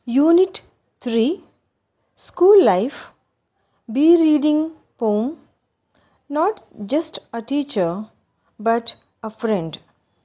Unit 3 School Life Be Reading Poem Not Just a Teacher but a Friend.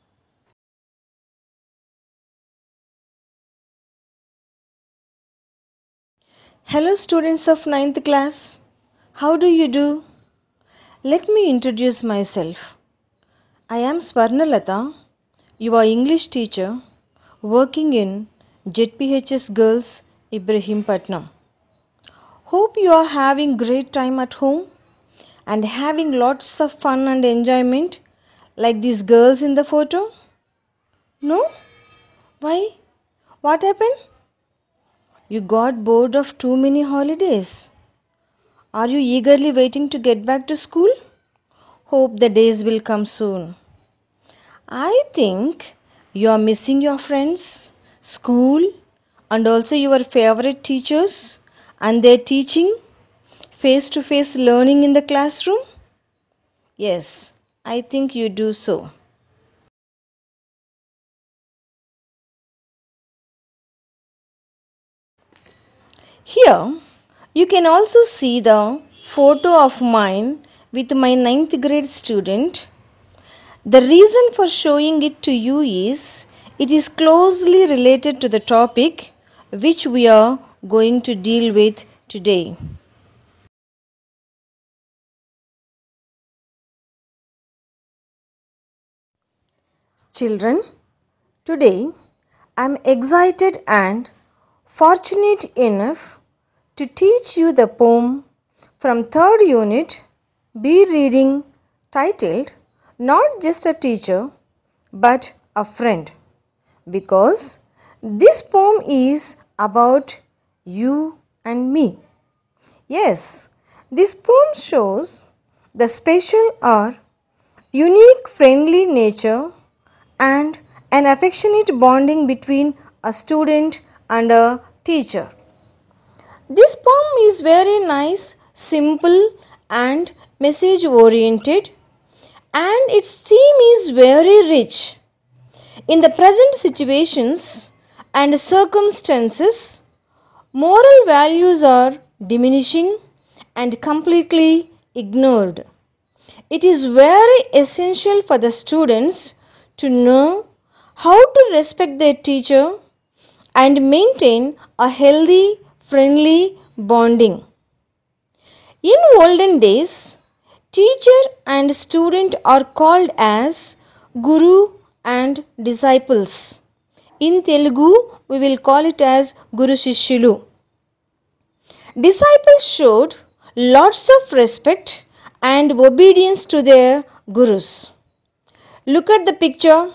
Hello students of 9th class. How do you do? Let me introduce myself. I am Swarnalata, your English teacher working in ZPHS Girls Ibrahimpatnam. Hope you are having great time at home and having lots of fun and enjoyment like these girls in the photo? No? Why? What happened? You got bored of too many holidays. Are you eagerly waiting to get back to school? Hope the days will come soon. I think you are missing your friends, school, and also your favorite teachers and their teaching, face-to-face learning in the classroom. Yes, I think you do so. Here, you can also see the photo of mine with my 9th grade student. The reason for showing it to you is it is closely related to the topic which we are going to deal with today. Children, today I am excited and fortunate enough to teach you the poem from 3rd unit Be Reading titled Not Just a Teacher but a Friend, because this poem is about you and me. Yes, this poem shows the special or unique friendly nature and an affectionate bonding between a student and a teacher. This poem is very nice, simple and message oriented, and its theme is very rich. In the present situations and circumstances, moral values are diminishing and completely ignored. It is very essential for the students to know how to respect their teacher and maintain a healthy, friendly bonding. In olden days, teacher and student are called as Guru and disciples. In Telugu, we will call it as Guru Shishulu. Disciples showed lots of respect and obedience to their gurus. Look at the picture.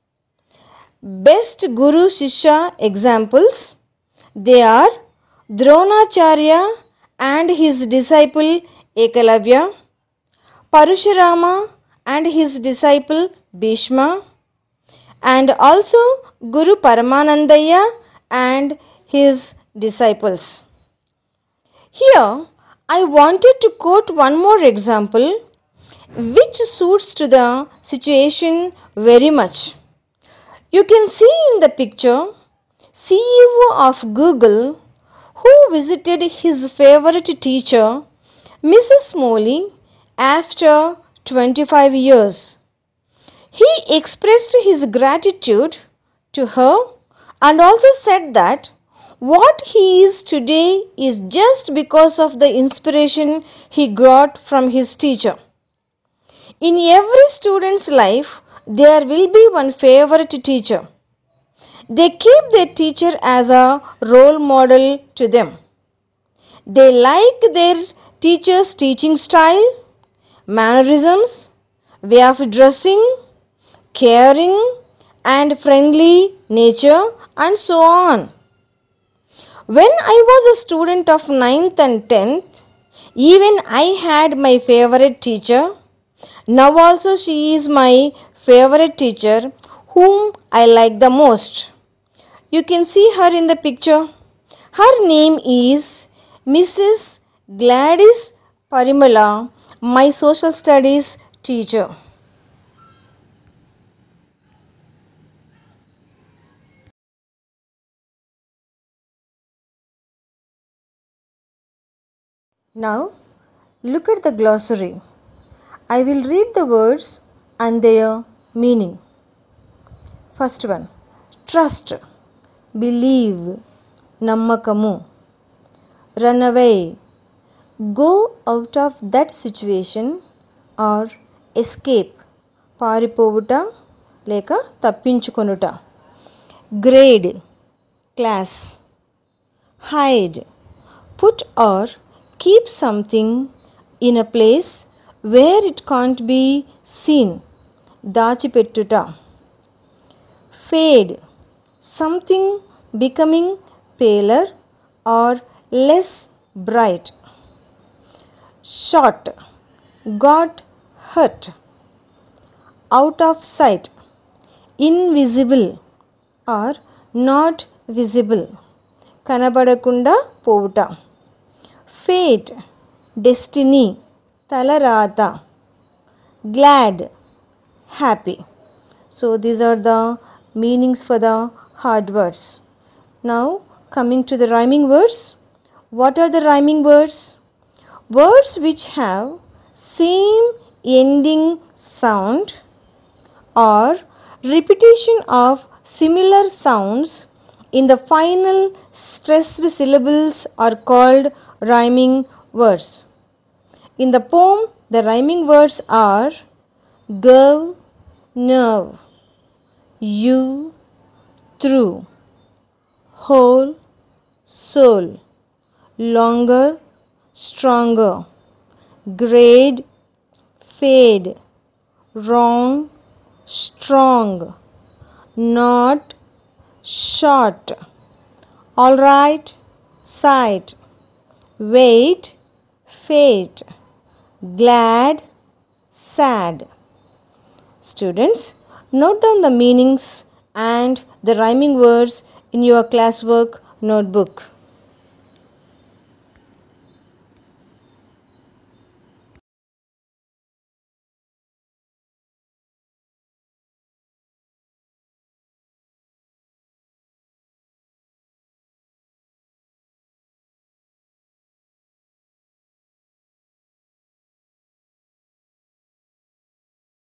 Best Guru Shishya examples. They are Dronacharya and his disciple Ekalavya, Parashurama and his disciple Bhishma, and also Guru Paramanandaya and his disciples. Here, I wanted to quote one more example which suits to the situation very much. You can see in the picture CEO of Google who visited his favorite teacher, Mrs. Molly, after 25 years. He expressed his gratitude to her and also said that what he is today is just because of the inspiration he got from his teacher. In every student's life, there will be one favorite teacher. They keep their teacher as a role model to them. They like their teacher's teaching style, mannerisms, way of dressing, caring and friendly nature, and so on. When I was a student of 9th and 10th, even I had my favorite teacher. Now also she is my favorite teacher whom I like the most. You can see her in the picture. Her name is Mrs. Gladys Parimala, my social studies teacher. Now look at the glossary. I will read the words and their meaning. First one, trust, believe, nammakamu. Run away, go out of that situation or escape, పారిపోవుట లేక తప్పించుకొనుట. Grade, class. Hide, put or keep something in a place where it can't be seen, దాచిపెట్టుట. Fade, something becoming paler or less bright. Shot, got hurt. Out of sight, invisible or not visible, కనబడకుండా పోవుట. Fate, destiny, తలరాత. Glad, happy. So these are the meanings for the hard words. Now coming to the rhyming words. What are the rhyming words? Words which have same ending sound or repetition of similar sounds in the final stressed syllables are called rhyming words. In the poem, the rhyming words are give, nerve, you, through, whole, soul, longer, stronger, grade, fade, wrong, strong, not, short, alright, sight, wait, fate, glad, sad. Students, note down the meanings and the rhyming words in your classwork notebook.